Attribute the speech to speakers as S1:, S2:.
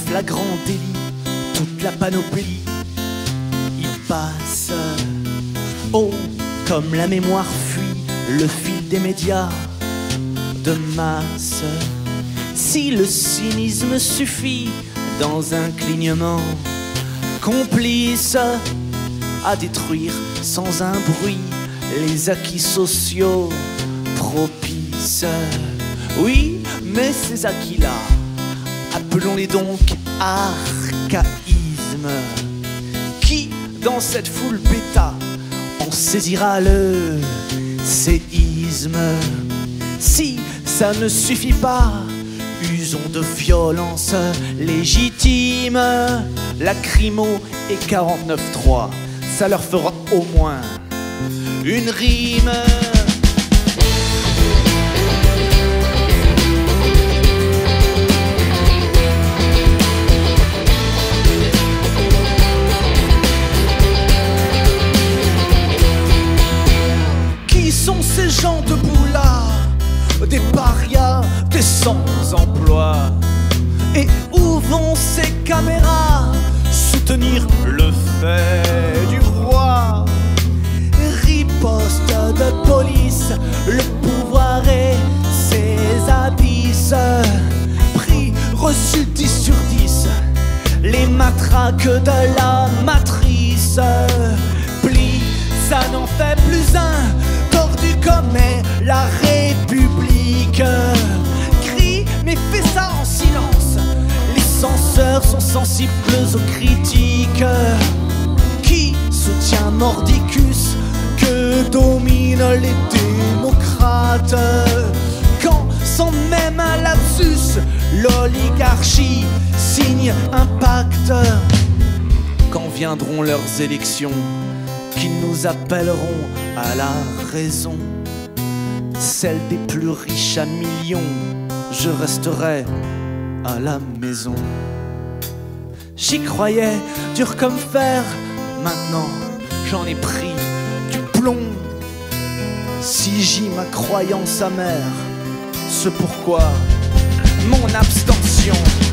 S1: flagrant délit, toute la panoplie y passe. Oh, comme la mémoire fuit le fil des médias de masse. Si le cynisme suffit dans un clignement complice à détruire sans un bruit les acquis sociaux propices. Oui, mais ces acquis-là, appelons-les donc archaïsmes. Qui, dans cette foule bêta, en saisira le séisme? Si ça ne suffit pas, usons de violence légitime. Lacrymo et 49.3, ça leur fera au moins une rime. Qui sont ces gens debout là? Des parias, des sans-emploi. Et où vont ces caméras soutenir le fait du roi? Riposte de police, le pouvoir et ses abysses. Prix reçu 10 sur 10, les matraques de la matrice. Pli, ça n'en fait plus un, tordu comme est la République. Crie, mais fais ça en silence, les censeurs sont sensibles aux critiques. Qui soutient Mordicus que dominent les démocrates, quand sans même un lapsus l'oligarchie signe un pacte? Quand viendront leurs élections, qui nous appelleront à la raison, celle des plus riches à millions, je resterai à la maison. J'y croyais, dur comme fer, maintenant j'en ai pris du plomb. Si j'y ma croyance amère, c'est pourquoi mon abstention.